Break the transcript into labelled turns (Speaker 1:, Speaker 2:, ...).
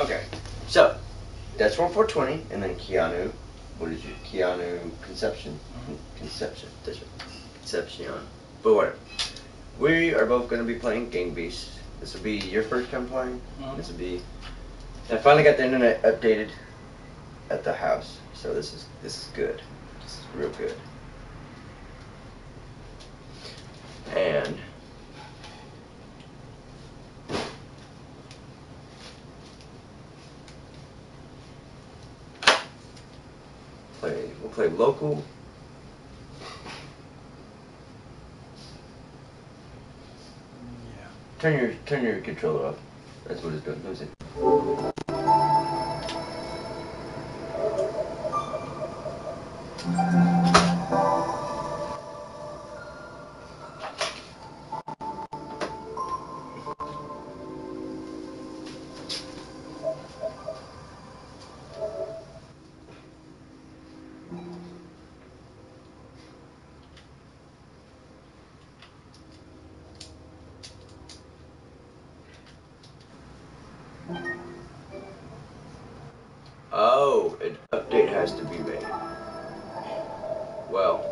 Speaker 1: Okay, so that's 1420, and then Keonu. What is your KeonuConcepcion? Conception. That's right. Concepcion. But whatever. We are both going to be playing Gang Beasts. This will be your first time playing. This will be. I finally got the internet updated at the house, so this is good. This is real good. And we'll play local.
Speaker 2: Yeah.
Speaker 1: Turn your controller off. That's what it's doing. Let me see. Oh, an update has to be made. Well,